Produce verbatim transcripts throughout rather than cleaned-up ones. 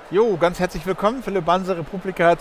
Jo, ganz herzlich willkommen, Philipp Banse, Republika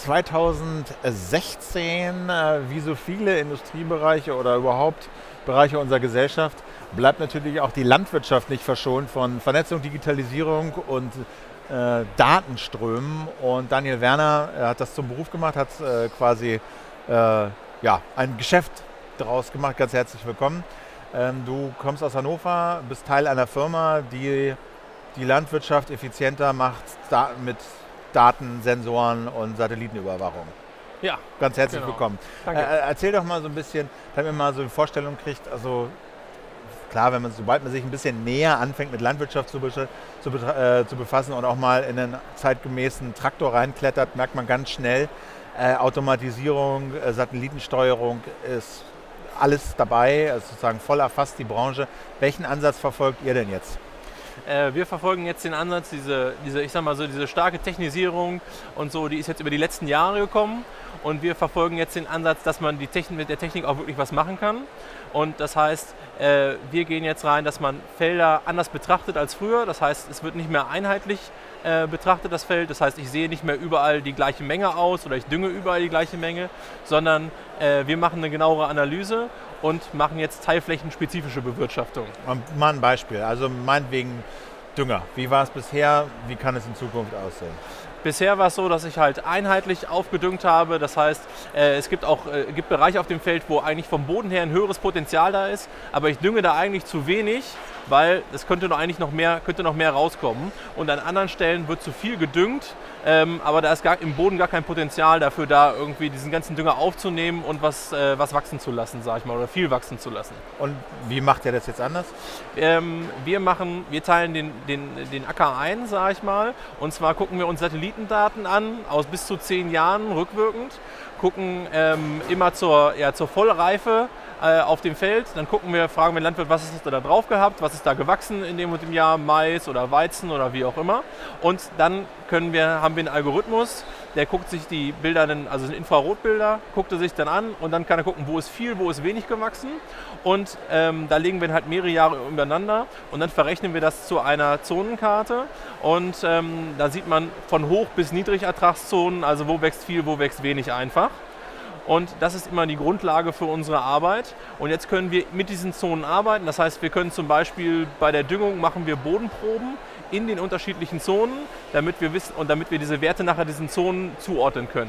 zweitausendsechzehn. Äh, Wie so viele Industriebereiche oder überhaupt Bereiche unserer Gesellschaft bleibt natürlich auch die Landwirtschaft nicht verschont von Vernetzung, Digitalisierung und äh, Datenströmen. Und Daniel Werner er hat das zum Beruf gemacht, hat äh, quasi äh, ja, ein Geschäft daraus gemacht. Ganz herzlich willkommen. Ähm, du kommst aus Hannover, bist Teil einer Firma, die die Landwirtschaft effizienter macht da mit Daten, Sensoren und Satellitenüberwachung. Ja, Ganz herzlich genau. willkommen. Danke. Äh, erzähl doch mal so ein bisschen, damit man mal so eine Vorstellung kriegt, also klar, wenn man, sobald man sich ein bisschen näher anfängt mit Landwirtschaft zu, besch- zu, betra- äh, zu befassen und auch mal in einen zeitgemäßen Traktor reinklettert, merkt man ganz schnell, äh, Automatisierung, äh, Satellitensteuerung ist alles dabei, also sozusagen voll erfasst die Branche. Welchen Ansatz verfolgt ihr denn jetzt? Äh, wir verfolgen jetzt den Ansatz, diese, diese, ich sag mal so, diese starke Technisierung und so, die ist jetzt über die letzten Jahre gekommen. Und wir verfolgen jetzt den Ansatz, dass man die Technik, mit der Technik auch wirklich was machen kann. Und das heißt, äh, wir gehen jetzt rein, dass man Felder anders betrachtet als früher. Das heißt, es wird nicht mehr einheitlich äh, betrachtet, das Feld. Das heißt, ich sehe nicht mehr überall die gleiche Menge aus oder ich dünge überall die gleiche Menge, sondern äh, wir machen eine genauere Analyse und machen jetzt teilflächenspezifische Bewirtschaftung. Mal ein Beispiel, also meinetwegen Dünger. Wie war es bisher, wie kann es in Zukunft aussehen? Bisher war es so, dass ich halt einheitlich aufgedüngt habe. Das heißt, äh, es gibt auch äh, gibt Bereiche auf dem Feld, wo eigentlich vom Boden her ein höheres Potenzial da ist, aber ich dünge da eigentlich zu wenig, weil es könnte noch eigentlich noch mehr, könnte noch mehr rauskommen. Und an anderen Stellen wird zu viel gedüngt, ähm, aber da ist gar, im Boden gar kein Potenzial dafür da, irgendwie diesen ganzen Dünger aufzunehmen und was, äh, was wachsen zu lassen, sag ich mal, oder viel wachsen zu lassen. Und wie macht ihr das jetzt anders? Ähm, wir machen, wir teilen den, den, den Acker ein, sage ich mal. Und zwar gucken wir uns Satellitendaten an, aus bis zu zehn Jahren rückwirkend, gucken ähm, immer zur, ja, zur Vollreife äh, auf dem Feld. Dann gucken wir, fragen wir den Landwirt, was hast du da drauf gehabt, was ist da gewachsen in dem und dem Jahr, Mais oder Weizen oder wie auch immer. Und dann können wir, haben wir einen Algorithmus, der guckt sich die Bilder, dann, also sind Infrarotbilder, guckt er sich dann an und dann kann er gucken, wo ist viel, wo ist wenig gewachsen. Und ähm, da legen wir halt mehrere Jahre übereinander und dann verrechnen wir das zu einer Zonenkarte. Und ähm, da sieht man von Hoch- bis Niedrigertragszonen, also wo wächst viel, wo wächst wenig einfach. Und das ist immer die Grundlage für unsere Arbeit. Und jetzt können wir mit diesen Zonen arbeiten. Das heißt, wir können zum Beispiel bei der Düngung machen wir Bodenproben in den unterschiedlichen Zonen, damit wir wissen und damit wir diese Werte nachher diesen Zonen zuordnen können.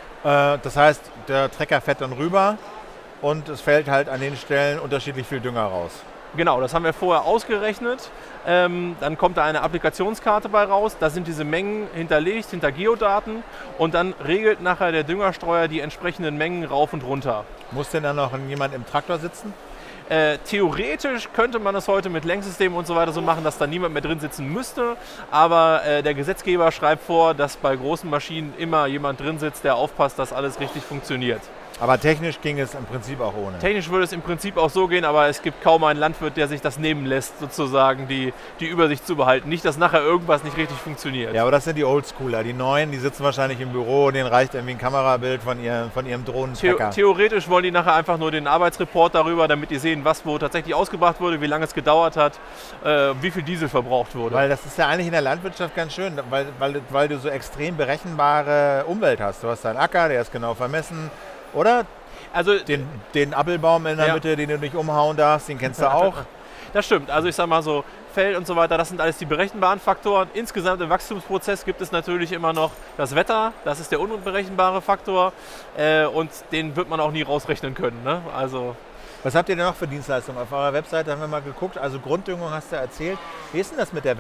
Äh, das heißt, der Trecker fährt dann rüber und es fällt halt an den Stellen unterschiedlich viel Dünger raus. Genau, das haben wir vorher ausgerechnet. Ähm, dann kommt da eine Applikationskarte bei raus. Da sind diese Mengen hinterlegt, hinter Geodaten. Und dann regelt nachher der Düngerstreuer die entsprechenden Mengen rauf und runter. Muss denn dann noch jemand im Traktor sitzen? Äh, theoretisch könnte man das heute mit Lenksystemen und so weiter so machen, dass da niemand mehr drin sitzen müsste. Aber äh, der Gesetzgeber schreibt vor, dass bei großen Maschinen immer jemand drin sitzt, der aufpasst, dass alles richtig funktioniert. Aber technisch ging es im Prinzip auch ohne. Technisch würde es im Prinzip auch so gehen, aber es gibt kaum einen Landwirt, der sich das nehmen lässt, sozusagen die, die Übersicht zu behalten. Nicht, dass nachher irgendwas nicht richtig funktioniert. Ja, aber das sind die Oldschooler. Die Neuen, die sitzen wahrscheinlich im Büro, denen reicht irgendwie ein Kamerabild von ihrem, von ihrem Drohnentrecker. The theoretisch wollen die nachher einfach nur den Arbeitsreport darüber, damit die sehen, was wo tatsächlich ausgebracht wurde, wie lange es gedauert hat, äh, wie viel Diesel verbraucht wurde. Weil das ist ja eigentlich in der Landwirtschaft ganz schön, weil, weil, weil du so extrem berechenbare Umwelt hast. Du hast deinen Acker, der ist genau vermessen, oder? Also Den, den Appelbaum in der Ja. Mitte, den du nicht umhauen darfst, den kennst du auch. Das stimmt. Also ich sag mal so, Feld und so weiter, das sind alles die berechenbaren Faktoren. Insgesamt im Wachstumsprozess gibt es natürlich immer noch das Wetter, das ist der unberechenbare Faktor äh, und den wird man auch nie rausrechnen können. Ne? Also Was habt ihr denn noch für Dienstleistungen? Auf eurer Webseite haben wir mal geguckt, also Grunddüngung hast du erzählt. Wie ist denn das mit der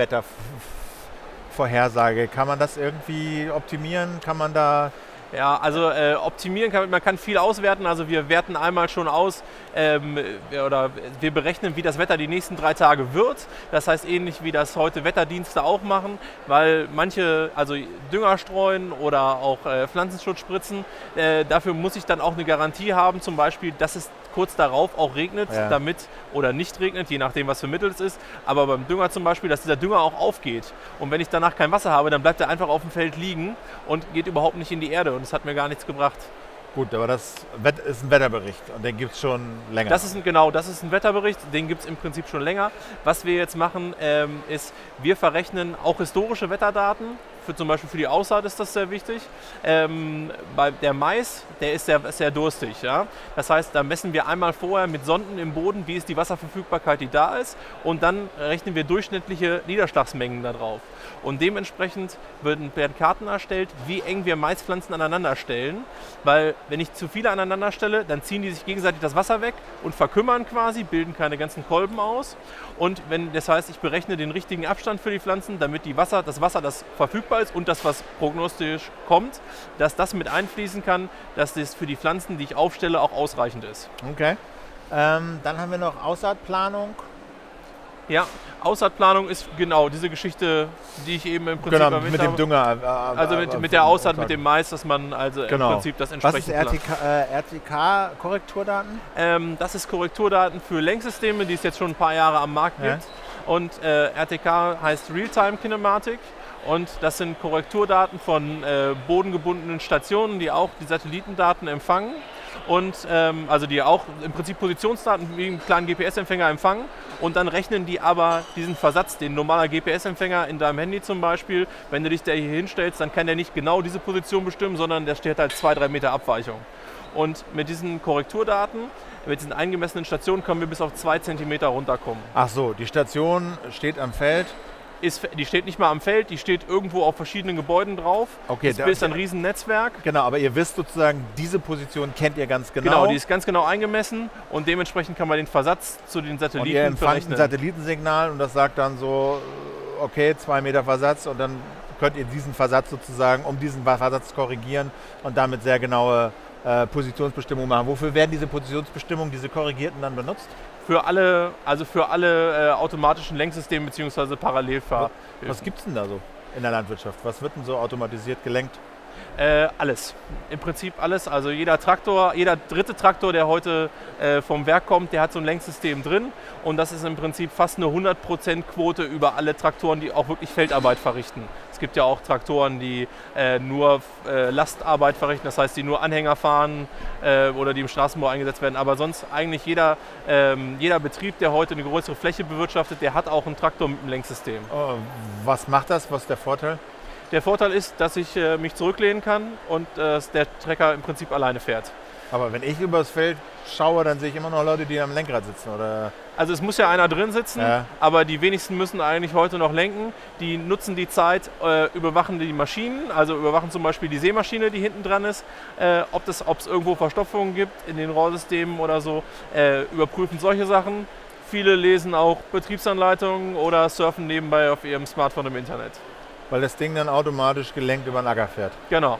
Wettervorhersage? Kann man das irgendwie optimieren? Kann man da... Ja, also äh, optimieren kann man kann viel auswerten. Also wir werten einmal schon aus ähm, oder wir berechnen, wie das Wetter die nächsten drei Tage wird. Das heißt ähnlich wie das heute Wetterdienste auch machen, weil manche, also Dünger streuen oder auch äh, Pflanzenschutz spritzen, äh, dafür muss ich dann auch eine Garantie haben, zum Beispiel, dass es kurz darauf auch regnet, Ja. damit oder nicht regnet, je nachdem was für Mittel es ist. Aber beim Dünger zum Beispiel, dass dieser Dünger auch aufgeht. Und wenn ich danach kein Wasser habe, dann bleibt er einfach auf dem Feld liegen und geht überhaupt nicht in die Erde. Und es hat mir gar nichts gebracht. Gut, aber das Wett- ist ein Wetterbericht und den gibt es schon länger. Das ist ein, genau, das ist ein Wetterbericht, den gibt es im Prinzip schon länger. Was wir jetzt machen, ähm, ist, wir verrechnen auch historische Wetterdaten für zum Beispiel für die Aussaat ist das sehr wichtig. Ähm, bei der Mais, der ist sehr, sehr durstig. Ja? Das heißt, da messen wir einmal vorher mit Sonden im Boden, wie ist die Wasserverfügbarkeit, die da ist, und dann rechnen wir durchschnittliche Niederschlagsmengen da drauf. Und dementsprechend werden, werden Karten erstellt, wie eng wir Maispflanzen aneinander stellen, weil wenn ich zu viele aneinander stelle, dann ziehen die sich gegenseitig das Wasser weg und verkümmern quasi, bilden keine ganzen Kolben aus. Und wenn, das heißt, ich berechne den richtigen Abstand für die Pflanzen, damit die Wasser, das Wasser, das verfügbar ist und das, was prognostisch kommt, dass das mit einfließen kann, dass das für die Pflanzen, die ich aufstelle, auch ausreichend ist. Okay. Ähm, dann haben wir noch Aussaatplanung. Ja, Aussaatplanung ist genau diese Geschichte, die ich eben im Prinzip genau, erwähnt mit dem habe. Dünger. Äh, Also mit, mit der Aussaat, mit dem Mais, dass man also genau. im Prinzip das entsprechend... Was ist R T K-Korrekturdaten? Äh, ähm, das ist Korrekturdaten für Lenksysteme, die es jetzt schon ein paar Jahre am Markt ja. gibt. Und äh, R T K heißt Real-Time Kinematik. Und das sind Korrekturdaten von äh, bodengebundenen Stationen, die auch die Satellitendaten empfangen. Und ähm, also die auch im Prinzip Positionsdaten wie einen kleinen G P S-Empfänger empfangen, und dann rechnen die aber diesen Versatz, den normaler G P S-Empfänger in deinem Handy zum Beispiel, wenn du dich da hier hinstellst, dann kann der nicht genau diese Position bestimmen, sondern der steht halt zwei, drei Meter Abweichung. Und mit diesen Korrekturdaten, mit diesen eingemessenen Stationen, können wir bis auf zwei Zentimeter runterkommen. Ach so, die Station steht am Feld. Ist, die steht nicht mal am Feld, die steht irgendwo auf verschiedenen Gebäuden drauf. Okay, das ist ein Riesennetzwerk. Genau, aber ihr wisst sozusagen, diese Position kennt ihr ganz genau. Genau, die ist ganz genau eingemessen, und dementsprechend kann man den Versatz zu den Satelliten und ihr empfangt berechnen. ein Satellitensignal und das sagt dann so, okay, zwei Meter Versatz, und dann könnt ihr diesen Versatz sozusagen, um diesen Versatz korrigieren und damit sehr genaue äh, Positionsbestimmungen machen. Wofür werden diese Positionsbestimmungen, diese korrigierten, dann benutzt? Für alle, also für alle äh, automatischen Lenksysteme bzw. Parallelfahr. Was gibt es denn da so in der Landwirtschaft? Was wird denn so automatisiert gelenkt? Äh, alles. Im Prinzip alles. Also jeder Traktor, jeder dritte Traktor, der heute äh, vom Werk kommt, der hat so ein Lenksystem drin. Und das ist im Prinzip fast eine hundert Prozent Quote über alle Traktoren, die auch wirklich Feldarbeit verrichten. Es gibt ja auch Traktoren, die äh, nur äh, Lastarbeit verrichten, das heißt, die nur Anhänger fahren äh, oder die im Straßenbau eingesetzt werden. Aber sonst eigentlich jeder, ähm, jeder Betrieb, der heute eine größere Fläche bewirtschaftet, der hat auch einen Traktor mit einem Lenksystem. Oh, was macht das? Was ist der Vorteil? Der Vorteil ist, dass ich äh, mich zurücklehnen kann und äh, der Trecker im Prinzip alleine fährt. Aber wenn ich übers Feld schaue, dann sehe ich immer noch Leute, die am Lenkrad sitzen, oder? Also es muss ja einer drin sitzen, ja. aber die wenigsten müssen eigentlich heute noch lenken. Die nutzen die Zeit, äh, überwachen die Maschinen, also überwachen zum Beispiel die Sämaschine, die hinten dran ist, äh, ob es irgendwo Verstopfungen gibt in den Rohrsystemen oder so, äh, überprüfen solche Sachen. Viele lesen auch Betriebsanleitungen oder surfen nebenbei auf ihrem Smartphone im Internet. Weil das Ding dann automatisch gelenkt über den Acker fährt. Genau.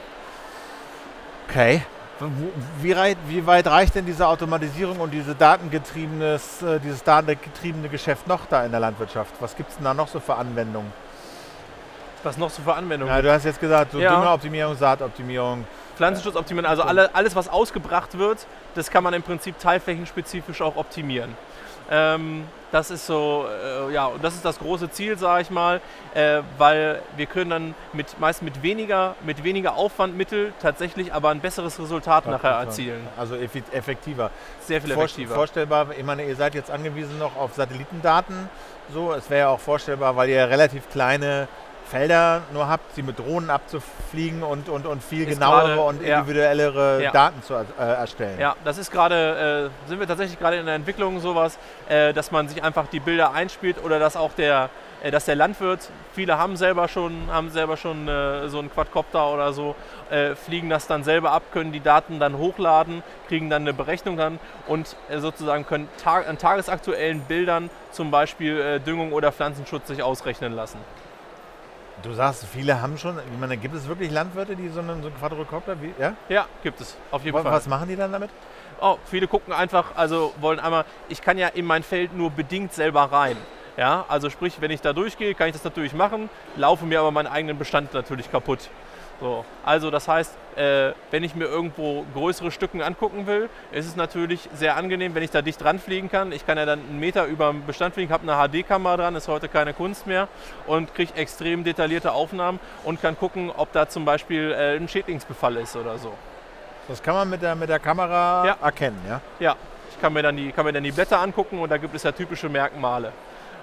Okay. Wie weit, wie weit reicht denn diese Automatisierung und diese datengetriebenes, dieses datengetriebene Geschäft noch da in der Landwirtschaft? Was gibt es denn da noch so für Anwendungen? Was noch so für Anwendungen? Ja, du hast jetzt gesagt, so ja. Düngeroptimierung, Saatoptimierung. Pflanzenschutzoptimierung, also alle, alles, was ausgebracht wird, das kann man im Prinzip teilflächenspezifisch auch optimieren. Ähm, das ist so, äh, ja, und das ist das große Ziel, sage ich mal, äh, weil wir können dann mit, meist mit weniger, mit weniger Aufwandmittel tatsächlich aber ein besseres Resultat ja, nachher erzielen. Also effektiver. Sehr viel effektiver. Vorstellbar, ich meine, ihr seid jetzt angewiesen noch auf Satellitendaten, so, es wäre ja auch vorstellbar, weil ihr relativ kleine Felder nur habt, sie mit Drohnen abzufliegen und, und, und viel ist genauere grade, und individuellere ja. Daten zu äh, erstellen. Ja, das ist gerade, äh, sind wir tatsächlich gerade in der Entwicklung sowas, äh, dass man sich einfach die Bilder einspielt oder dass auch der, äh, dass der Landwirt, viele haben selber schon, haben selber schon äh, so einen Quadcopter oder so, äh, fliegen das dann selber ab, können die Daten dann hochladen, kriegen dann eine Berechnung dann und äh, sozusagen können tag an tagesaktuellen Bildern zum Beispiel äh, Düngung oder Pflanzenschutz sich ausrechnen lassen. Du sagst, viele haben schon, ich meine, gibt es wirklich Landwirte, die so einen, so einen Quadrocopter, wie, ja? Ja, gibt es, auf jeden was, Fall. Was machen die dann damit? Oh, viele gucken einfach, also wollen einmal, ich kann ja in mein Feld nur bedingt selber rein. Ja, also sprich, wenn ich da durchgehe, kann ich das natürlich machen, laufe mir aber meinen eigenen Bestand natürlich kaputt. So, also das heißt, äh, wenn ich mir irgendwo größere Stücken angucken will, ist es natürlich sehr angenehm, wenn ich da dicht dran fliegen kann. Ich kann ja dann einen Meter über dem Bestand fliegen, habe eine H D-Kamera dran, ist heute keine Kunst mehr und kriege extrem detaillierte Aufnahmen und kann gucken, ob da zum Beispiel äh, ein Schädlingsbefall ist oder so. Das kann man mit der, mit der Kamera ja. erkennen, ja? Ja, ich kann mir, dann die, kann mir dann die Blätter angucken und da gibt es ja typische Merkmale.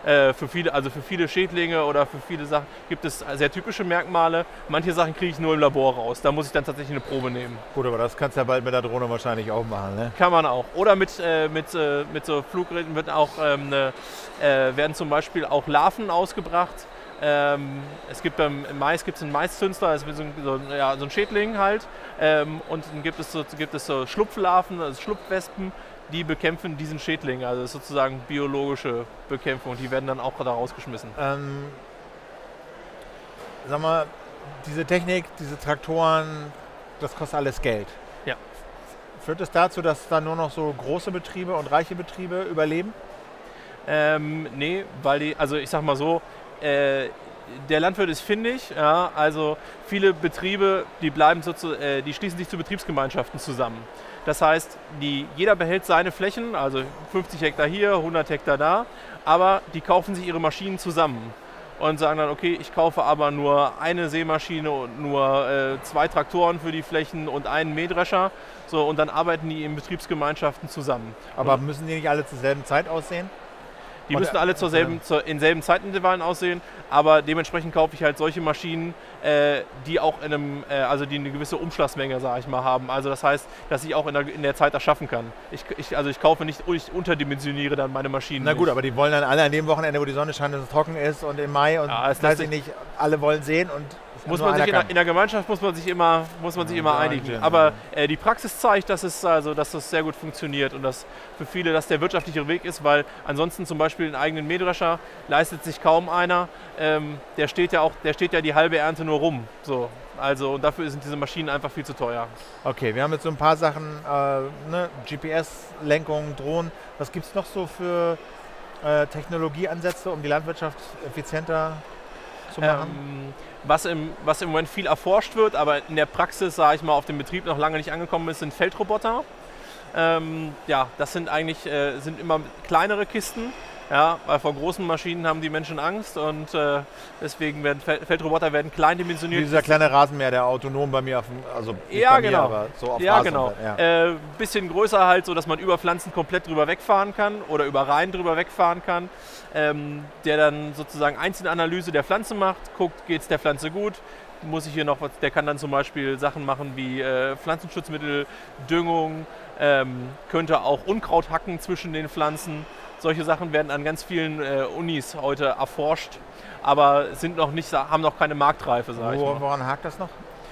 Äh, für viele, also für viele Schädlinge oder für viele Sachen gibt es sehr typische Merkmale. Manche Sachen kriege ich nur im Labor raus. Da muss ich dann tatsächlich eine Probe nehmen. Gut, aber das kannst du ja bald mit der Drohne wahrscheinlich auch machen, ne? Kann man auch. Oder mit, äh, mit, äh, mit so Fluggeräten wird auch, ähm, ne, äh, werden zum Beispiel auch Larven ausgebracht. Ähm, es gibt beim Mais gibt's einen Maiszünster, das ist so ein, so, ja, so ein Schädling halt. Ähm, und dann gibt es so, gibt es so Schlupflarven, also Schlupfwespen, die bekämpfen diesen Schädling. Also das ist sozusagen biologische Bekämpfung. Die werden dann auch da rausgeschmissen. Ähm, sag mal, diese Technik, diese Traktoren, das kostet alles Geld. Ja. Führt es dazu, dass dann nur noch so große Betriebe und reiche Betriebe überleben? Ähm, nee, weil die, also ich sag mal so, äh, der Landwirt ist findig, ja, also viele Betriebe, die bleiben so zu, äh, die schließen sich zu Betriebsgemeinschaften zusammen. Das heißt, die, jeder behält seine Flächen, also fünfzig Hektar hier, hundert Hektar da, aber die kaufen sich ihre Maschinen zusammen und sagen dann, okay, ich kaufe aber nur eine Sämaschine und nur äh, zwei Traktoren für die Flächen und einen Mähdrescher, so, und dann arbeiten die in Betriebsgemeinschaften zusammen. Aber und müssen die nicht alle zur selben Zeit aussehen? Die Und müssen alle zur selben, zur, in selben Zeitintervallen aussehen, aber dementsprechend kaufe ich halt solche Maschinen, äh, die auch in einem, äh, also die eine gewisse Umschlagsmenge, sage ich mal, haben. Also das heißt, dass ich auch in der, in der Zeit erschaffen kann. Ich, ich, also ich kaufe nicht, ich unterdimensioniere dann meine Maschinen. Na gut, nicht. aber die wollen dann alle an dem Wochenende, wo die Sonne scheint, dass es trocken ist und im Mai und Ja, es weiß lässt ich sich- nicht, alle wollen sehen und Muss nur man sich einer in der, kann. in der Gemeinschaft muss man sich immer, muss man sich immer Ja, einigen. genau. Aber äh, die Praxis zeigt, dass es also, dass das sehr gut funktioniert und dass für viele das der wirtschaftliche Weg ist, weil ansonsten zum Beispiel einen eigenen Mähdrescher leistet sich kaum einer. Ähm, der steht ja auch, der steht ja die halbe Ernte nur rum. So. Also und dafür sind diese Maschinen einfach viel zu teuer. Okay, wir haben jetzt so ein paar Sachen, äh, ne, G P S-Lenkung, Drohnen. Was gibt es noch so für äh, Technologieansätze, um die Landwirtschaft effizienter zu machen? Ähm, was, im, was im Moment viel erforscht wird, aber in der Praxis, sage ich mal, auf dem Betrieb noch lange nicht angekommen ist, sind Feldroboter. Ähm, ja, das sind eigentlich äh, sind immer kleinere Kisten, ja, weil vor großen Maschinen haben die Menschen Angst und äh, deswegen werden Fel Feldroboter werden klein Wie dimensioniert. dieser kleine Rasenmäher, der autonom bei mir auf dem, also nicht Ja, bei mir, genau. aber so auf Ja, Rasen genau. fährt, ja. Äh, bisschen größer halt, so dass man über Pflanzen komplett drüber wegfahren kann oder über Reihen drüber wegfahren kann. Ähm, der dann sozusagen Einzelanalyse der Pflanze macht, guckt, geht es der Pflanze gut, muss ich hier noch was, der kann dann zum Beispiel Sachen machen wie äh, Pflanzenschutzmittel, Düngung, ähm, könnte auch Unkraut hacken zwischen den Pflanzen. Solche Sachen werden an ganz vielen äh, Unis heute erforscht, aber sind noch nicht, haben noch keine Marktreife, sage ich Wo, mal. woran hakt das noch?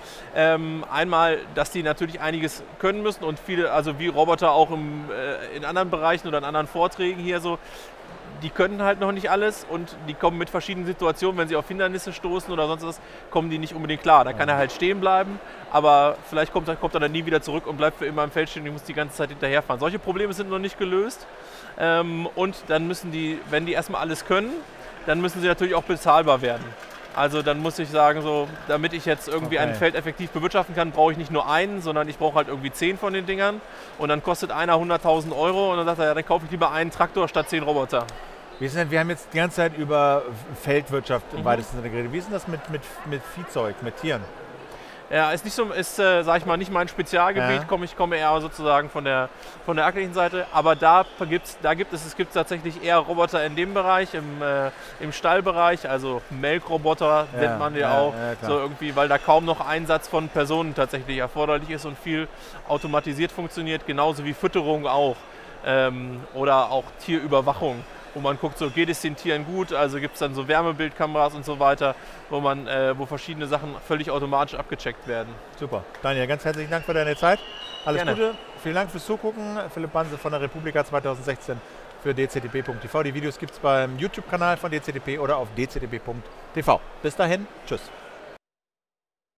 Ähm, einmal, dass die natürlich einiges können müssen und viele, also wie Roboter auch im, äh, in anderen Bereichen oder in anderen Vorträgen hier so, die können halt noch nicht alles und die kommen mit verschiedenen Situationen, wenn sie auf Hindernisse stoßen oder sonst was, kommen die nicht unbedingt klar. Da kann er halt stehen bleiben, aber vielleicht kommt, kommt er dann nie wieder zurück und bleibt für immer im Feld stehen und ich muss die ganze Zeit hinterherfahren. Solche Probleme sind noch nicht gelöst ähm, und dann müssen die, wenn die erstmal alles können, dann müssen sie natürlich auch bezahlbar werden. Also dann muss ich sagen, so, damit ich jetzt irgendwie Okay. ein Feld effektiv bewirtschaften kann, brauche ich nicht nur einen, sondern ich brauche halt irgendwie zehn von den Dingern. Und dann kostet einer hunderttausend Euro und dann sagt er, ja, dann kaufe ich lieber einen Traktor statt zehn Roboter. Wie ist denn, wir haben jetzt die ganze Zeit über Feldwirtschaft im Mhm. weitesten Sinne geredet. Wie ist denn das mit, mit, mit Viehzeug, mit Tieren? Ja, ist nicht so, ist, äh, sag ich mal, nicht mein Spezialgebiet. Ja. Komm, ich komme eher sozusagen von der, von der ackerlichen Seite. Aber da gibt's, da gibt es, es gibt tatsächlich eher Roboter in dem Bereich, im, äh, im Stallbereich, also Melkroboter Ja, nennt man die ja, auch. ja, klar. so irgendwie, weil da kaum noch Einsatz von Personen tatsächlich erforderlich ist und viel automatisiert funktioniert, genauso wie Fütterung auch. Ähm, oder auch Tierüberwachung, wo man guckt, so geht es den Tieren gut, also gibt es dann so Wärmebildkameras und so weiter, wo man, äh, wo verschiedene Sachen völlig automatisch abgecheckt werden. Super. Daniel, ganz herzlichen Dank für deine Zeit. Alles Gerne. Gute. Vielen Dank fürs Zugucken. Philipp Banse von der Republika zweitausendsechzehn für d c t p punkt t v. Die Videos gibt es beim YouTube-Kanal von D C T P oder auf d c t p punkt t v. Bis dahin, tschüss.